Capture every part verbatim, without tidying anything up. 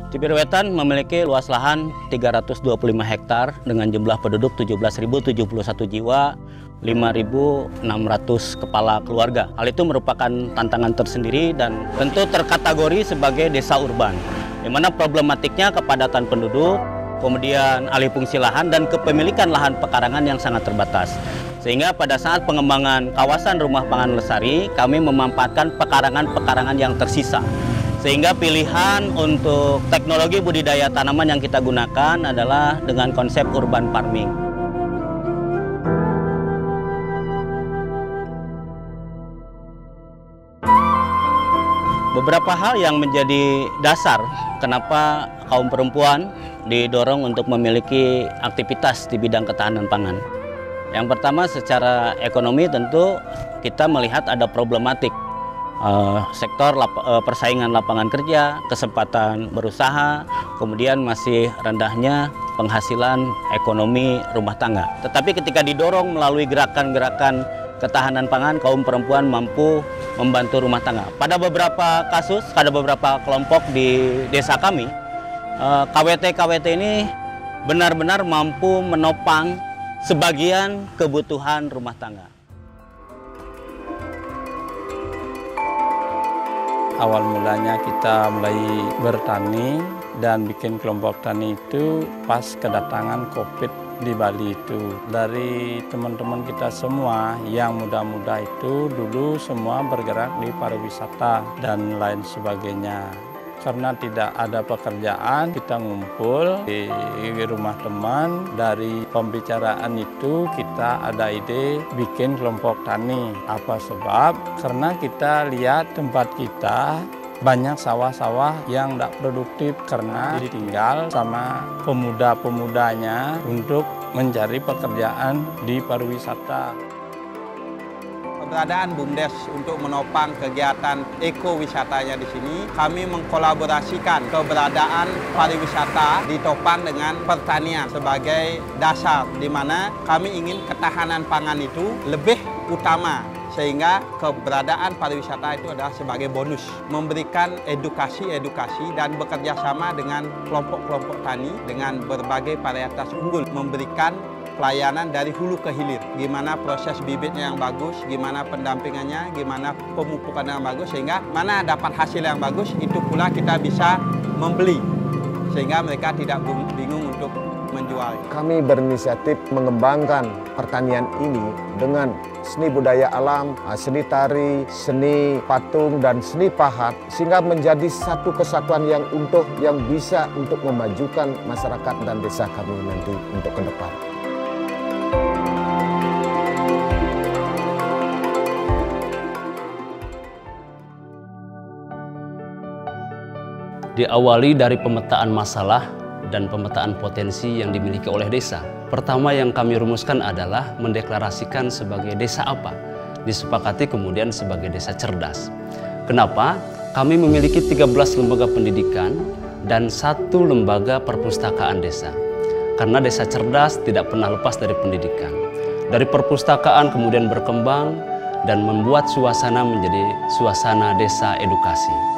Cibirwetan memiliki luas lahan tiga ratus dua puluh lima hektar dengan jumlah penduduk tujuh belas ribu tujuh puluh satu jiwa, lima ribu enam ratus kepala keluarga. Hal itu merupakan tantangan tersendiri dan tentu terkategori sebagai desa urban, di mana problematiknya kepadatan penduduk, kemudian alih fungsi lahan dan kepemilikan lahan pekarangan yang sangat terbatas. Sehingga pada saat pengembangan kawasan Rumah Pangan Lestari, kami memanfaatkan pekarangan-pekarangan yang tersisa. Sehingga pilihan untuk teknologi budidaya tanaman yang kita gunakan adalah dengan konsep urban farming. Beberapa hal yang menjadi dasar kenapa kaum perempuan didorong untuk memiliki aktivitas di bidang ketahanan pangan. Yang pertama, secara ekonomi tentu kita melihat ada problematik Uh, sektor lap, uh, persaingan lapangan kerja, kesempatan berusaha, kemudian masih rendahnya penghasilan ekonomi rumah tangga. Tetapi ketika didorong melalui gerakan-gerakan ketahanan pangan, kaum perempuan mampu membantu rumah tangga. Pada beberapa kasus, pada beberapa kelompok di desa kami, uh, K W T K W T ini benar-benar mampu menopang sebagian kebutuhan rumah tangga. Awal mulanya kita mulai bertani dan bikin kelompok tani itu pas kedatangan COVID di Bali itu. Dari teman-teman kita semua yang muda-muda itu dulu semua bergerak di pariwisata dan lain sebagainya. Karena tidak ada pekerjaan, kita ngumpul di rumah teman. Dari pembicaraan itu kita ada ide bikin kelompok tani. Apa sebab? Karena kita lihat tempat kita banyak sawah-sawah yang tidak produktif karena ditinggal sama pemuda-pemudanya untuk mencari pekerjaan di pariwisata. Keberadaan BUMDes untuk menopang kegiatan ekowisatanya di sini, kami mengkolaborasikan keberadaan pariwisata ditopang dengan pertanian sebagai dasar, di mana kami ingin ketahanan pangan itu lebih utama, sehingga keberadaan pariwisata itu adalah sebagai bonus, memberikan edukasi-edukasi dan bekerja sama dengan kelompok-kelompok tani dengan berbagai varietas unggul, memberikan pelayanan dari hulu ke hilir, gimana proses bibitnya yang bagus, gimana pendampingannya, gimana pemupukannya yang bagus, sehingga mana dapat hasil yang bagus, itu pula kita bisa membeli, sehingga mereka tidak bingung untuk menjual. Kami berinisiatif mengembangkan pertanian ini dengan seni budaya alam, seni tari, seni patung, dan seni pahat, sehingga menjadi satu kesatuan yang utuh yang bisa untuk memajukan masyarakat dan desa kami nanti untuk ke depan. Diawali dari pemetaan masalah dan pemetaan potensi yang dimiliki oleh desa. Pertama yang kami rumuskan adalah mendeklarasikan sebagai desa apa, disepakati kemudian sebagai desa cerdas. Kenapa? Kami memiliki tiga belas lembaga pendidikan dan satu lembaga perpustakaan desa. Karena desa cerdas tidak pernah lepas dari pendidikan. Dari perpustakaan kemudian berkembang dan membuat suasana menjadi suasana desa edukasi.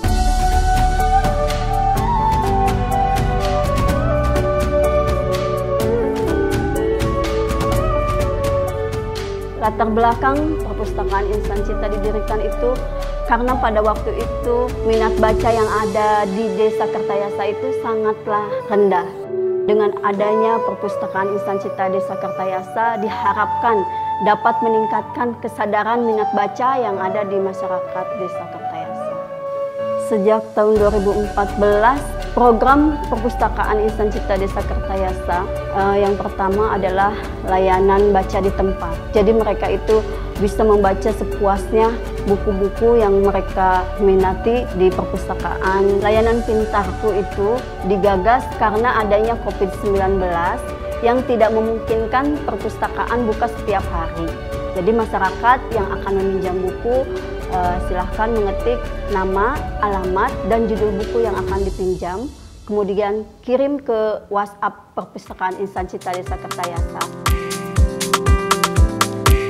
Latar belakang perpustakaan Insan Cita didirikan itu karena pada waktu itu minat baca yang ada di Desa Kertayasa itu sangatlah rendah. Dengan adanya perpustakaan Insan Cita Desa Kertayasa diharapkan dapat meningkatkan kesadaran minat baca yang ada di masyarakat Desa Kertayasa. Sejak tahun dua ribu empat belas, program perpustakaan Insan Cita Desa Kertayasa eh, yang pertama adalah layanan baca di tempat. Jadi mereka itu bisa membaca sepuasnya buku-buku yang mereka minati di perpustakaan. Layanan Pintarku itu digagas karena adanya COVID sembilan belas yang tidak memungkinkan perpustakaan buka setiap hari. Jadi masyarakat yang akan meminjam buku eh, silahkan mengetik nama, alamat, dan judul buku yang akan dipinjam, kemudian kirim ke WhatsApp perpustakaan Insan Cita Desa Kertayasa.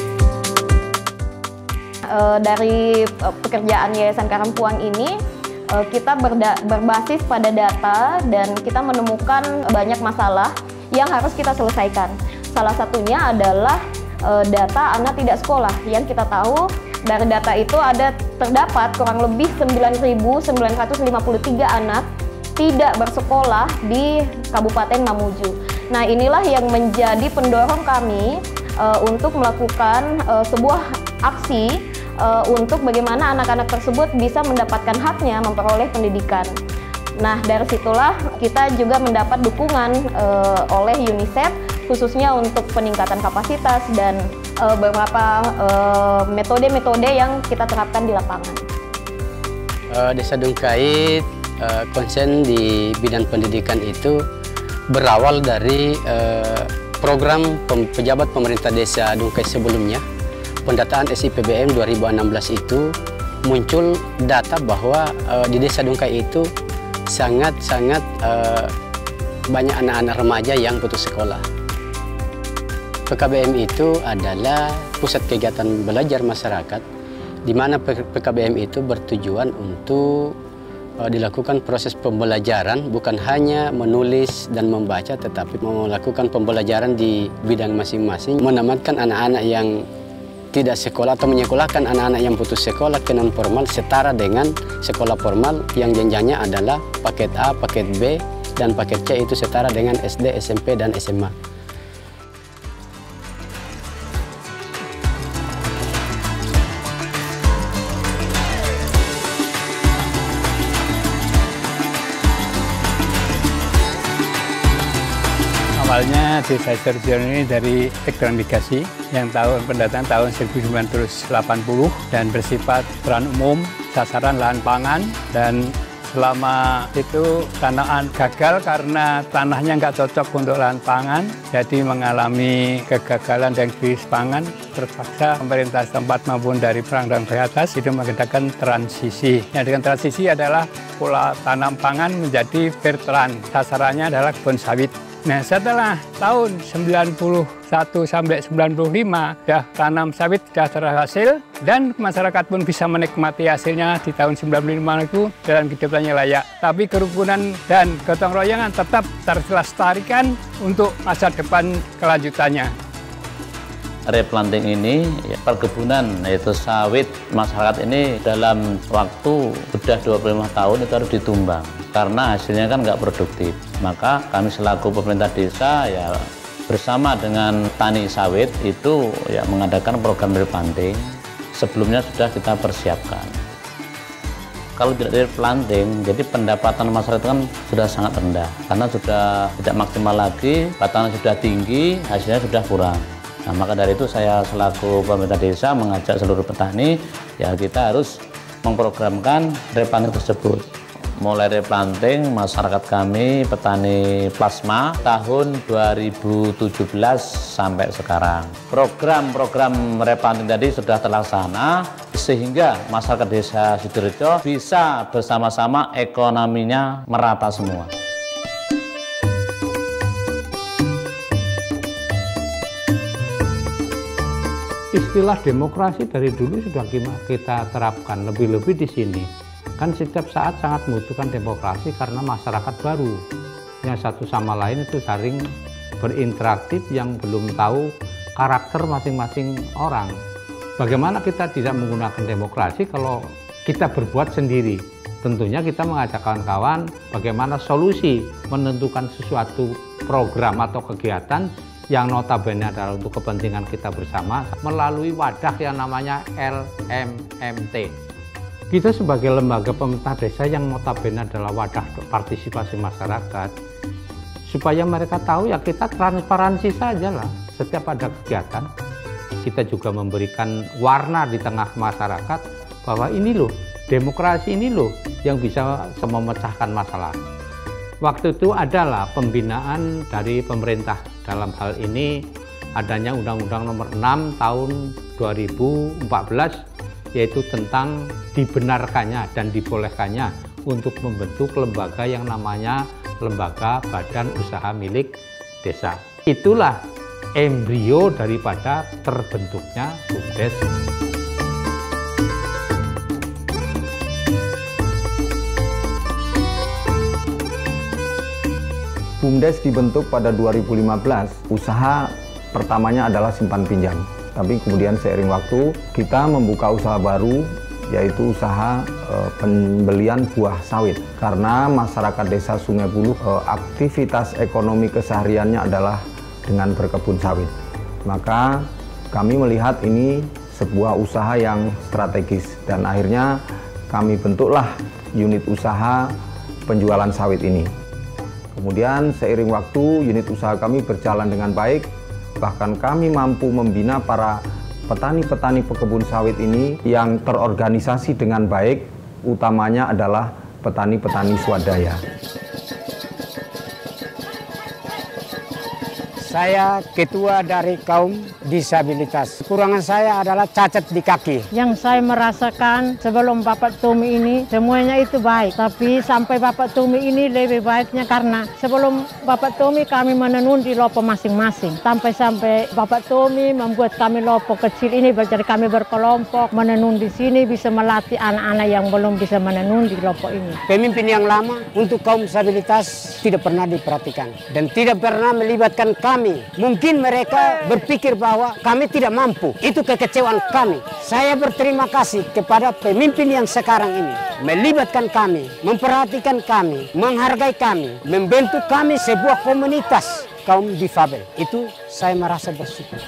E, dari pekerjaan Yayasan Karangpuang ini, kita berda berbasis pada data dan kita menemukan banyak masalah yang harus kita selesaikan. Salah satunya adalah e, data anak tidak sekolah. Yang kita tahu dari data itu ada terdapat kurang lebih sembilan ribu sembilan ratus lima puluh tiga anak tidak bersekolah di Kabupaten Mamuju. Nah, inilah yang menjadi pendorong kami e, untuk melakukan e, sebuah aksi Uh, untuk bagaimana anak-anak tersebut bisa mendapatkan haknya memperoleh pendidikan. Nah, dari situlah kita juga mendapat dukungan uh, oleh UNICEF khususnya untuk peningkatan kapasitas dan uh, beberapa metode-metode uh, yang kita terapkan di lapangan. Uh, Desa Dungkait uh, konsen di bidang pendidikan itu berawal dari uh, program pejabat pemerintah desa Dungkait sebelumnya. Pendataan S I P B M dua ribu enam belas itu muncul data bahwa uh, di Desa Dungkait itu sangat-sangat uh, banyak anak-anak remaja yang putus sekolah. P K B M itu adalah pusat kegiatan belajar masyarakat, di mana P K B M itu bertujuan untuk uh, dilakukan proses pembelajaran, bukan hanya menulis dan membaca, tetapi melakukan pembelajaran di bidang masing-masing, menamatkan anak-anak yang tidak sekolah atau menyekolahkan anak-anak yang putus sekolah ke non formal setara dengan sekolah formal yang jenjangnya adalah paket A, paket B, dan paket C itu setara dengan S D, S M P, dan S M A. Awalnya Desa Surabaya ini dari transmigrasi yang tahun pendataan tahun seribu sembilan ratus delapan puluh dan bersifat peran umum, sasaran lahan pangan, dan selama itu tanah gagal karena tanahnya nggak cocok untuk lahan pangan, jadi mengalami kegagalan dan krisis pangan. Terpaksa pemerintah setempat maupun dari perang dan atas itu mengadakan transisi. Yang dengan transisi adalah pola tanam pangan menjadi vertran, sasarannya adalah kebun sawit. Nah, setelah tahun sembilan puluh satu sampai sembilan puluh lima sudah tanam sawit sudah terhasil dan masyarakat pun bisa menikmati hasilnya di tahun sembilan puluh lima itu dalam kehidupannya layak. Tapi kerukunan dan gotong royongan tetap terlestarikan untuk masa depan kelanjutannya. Replanting ini, ya, perkebunan yaitu sawit masyarakat ini dalam waktu sudah dua puluh lima tahun itu harus ditumbang karena hasilnya kan nggak produktif. Maka kami selaku pemerintah desa ya bersama dengan tani sawit itu ya mengadakan program replanting. Sebelumnya sudah kita persiapkan. Kalau tidak replanting, jadi pendapatan masyarakat kan sudah sangat rendah karena sudah tidak maksimal lagi, batangan sudah tinggi, hasilnya sudah kurang. Nah, maka dari itu saya selaku pemerintah desa mengajak seluruh petani, ya kita harus memprogramkan replanting tersebut. Mulai replanting masyarakat kami petani plasma tahun dua ribu tujuh belas sampai sekarang. Program-program replanting tadi sudah terlaksana sehingga masyarakat desa Sidorejo bisa bersama-sama ekonominya merata semua. Istilah demokrasi dari dulu sudah kita terapkan, lebih-lebih di sini. Kan setiap saat sangat membutuhkan demokrasi karena masyarakat baru yang satu sama lain itu saling berinteraktif yang belum tahu karakter masing-masing orang. Bagaimana kita tidak menggunakan demokrasi kalau kita berbuat sendiri? Tentunya kita mengajak kawan-kawan bagaimana solusi menentukan sesuatu program atau kegiatan yang notabene adalah untuk kepentingan kita bersama melalui wadah yang namanya L M M T. Kita sebagai lembaga pemerintah desa yang notabene adalah wadah partisipasi masyarakat, supaya mereka tahu ya kita transparansi saja lah. Setiap ada kegiatan, kita juga memberikan warna di tengah masyarakat bahwa ini loh, demokrasi ini loh yang bisa memecahkan masalah. Waktu itu adalah pembinaan dari pemerintah dalam hal ini adanya Undang-Undang Nomor enam Tahun dua ribu empat belas yaitu tentang dibenarkannya dan dibolehkannya untuk membentuk lembaga yang namanya Lembaga Badan Usaha Milik Desa. Itulah embrio daripada terbentuknya BUMDes. BUMDes dibentuk pada dua ribu lima belas. Usaha pertamanya adalah simpan pinjam. Tapi kemudian seiring waktu kita membuka usaha baru, yaitu usaha e, pembelian buah sawit. Karena masyarakat desa Sungai Buluh e, aktivitas ekonomi kesehariannya adalah dengan berkebun sawit. Maka kami melihat ini sebuah usaha yang strategis dan akhirnya kami bentuklah unit usaha penjualan sawit ini. Kemudian seiring waktu unit usaha kami berjalan dengan baik, bahkan kami mampu membina para petani-petani pekebun sawit ini yang terorganisasi dengan baik, utamanya adalah petani-petani swadaya. Saya ketua dari kaum disabilitas. Kekurangan saya adalah cacat di kaki. Yang saya merasakan sebelum Bapak Tumi ini semuanya itu baik. Tapi sampai Bapak Tumi ini lebih baiknya karena sebelum Bapak Tumi kami menenun di lopo masing-masing. Sampai-sampai Bapak Tumi membuat kami lopo kecil ini, jadi kami berkelompok menenun di sini, bisa melatih anak-anak yang belum bisa menenun di lopo ini. Pemimpin yang lama untuk kaum disabilitas tidak pernah diperhatikan dan tidak pernah melibatkan kami. Mungkin mereka berpikir bahwa kami tidak mampu. Itu kekecewaan kami. Saya berterima kasih kepada pemimpin yang sekarang ini. Melibatkan kami, memperhatikan kami, menghargai kami, membentuk kami sebuah komunitas kaum difabel. Itu saya merasa bersyukur.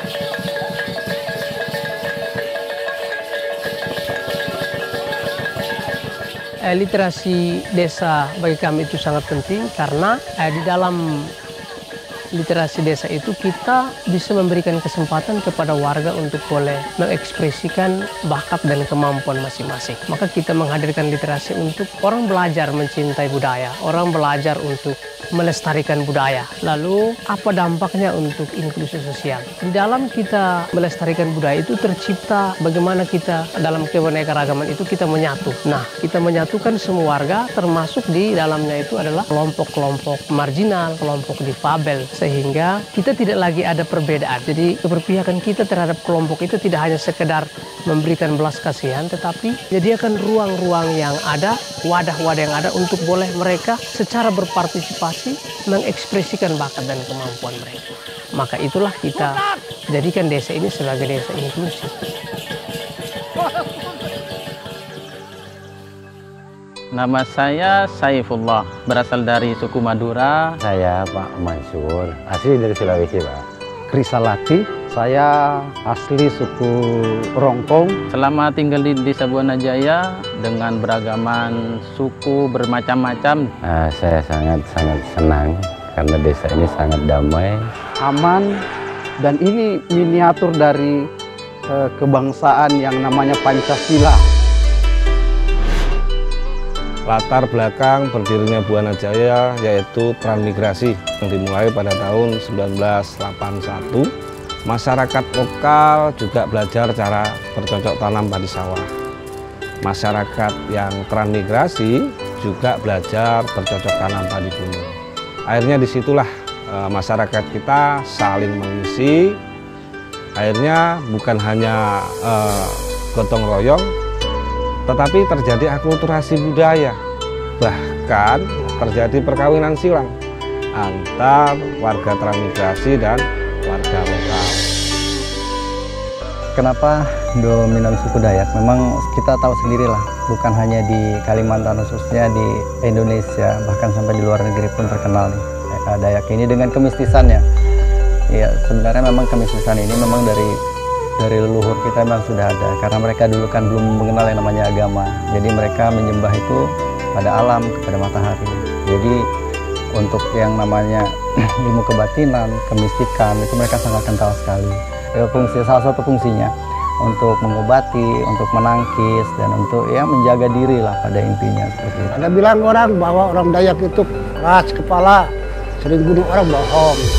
Literasi desa bagi kami itu sangat penting karena di dalam literasi desa itu kita bisa memberikan kesempatan kepada warga untuk boleh mengekspresikan bakat dan kemampuan masing-masing. Maka kita menghadirkan literasi untuk orang belajar mencintai budaya, orang belajar untuk melestarikan budaya. Lalu apa dampaknya untuk inklusi sosial? Di dalam kita melestarikan budaya itu tercipta bagaimana kita dalam keanekaragaman itu kita menyatu. Nah, kita menyatukan semua warga termasuk di dalamnya itu adalah kelompok-kelompok marginal, kelompok difabel. Sehingga kita tidak lagi ada perbedaan. Jadi keberpihakan kita terhadap kelompok itu tidak hanya sekedar memberikan belas kasihan, tetapi menyediakan ruang-ruang yang ada, wadah-wadah yang ada untuk boleh mereka secara berpartisipasi mengekspresikan bakat dan kemampuan mereka. Maka itulah kita jadikan desa ini sebagai desa inklusif. Nama saya Saifullah, berasal dari suku Madura. Saya Pak Mansur, asli dari Sulawesi, Pak. Krisalati, saya asli suku Rongkong. Selama tinggal di Desa Buanajaya dengan beragaman suku bermacam-macam. Uh, saya sangat-sangat senang karena desa ini sangat damai, aman, dan ini miniatur dari uh, kebangsaan yang namanya Pancasila. Latar belakang berdirinya Buanajaya yaitu transmigrasi yang dimulai pada tahun seribu sembilan ratus delapan puluh satu. Masyarakat lokal juga belajar cara bercocok tanam padi sawah. Masyarakat yang transmigrasi juga belajar bercocok tanam padi gunung. Akhirnya disitulah e, masyarakat kita saling mengisi. Akhirnya bukan hanya e, gotong royong, tetapi terjadi akulturasi budaya, bahkan terjadi perkawinan silang antar warga transmigrasi dan warga lokal. Kenapa dominan suku Dayak? Memang kita tahu sendirilah, bukan hanya di Kalimantan, khususnya di Indonesia, bahkan sampai di luar negeri pun terkenal nih Dayak ini dengan kemistisannya. Ya, sebenarnya memang kemistisan ini memang dari dari leluhur kita memang sudah ada, karena mereka dulu kan belum mengenal yang namanya agama. Jadi mereka menyembah itu pada alam, kepada matahari. Jadi untuk yang namanya ilmu kebatinan, kemistikan itu mereka sangat kental sekali. Fungsi salah satu fungsinya untuk mengobati, untuk menangkis, dan untuk ya menjaga diri lah pada intinya seperti itu. Ada bilang orang bahwa orang Dayak itu keras kepala, sering bunuh orang, bohong.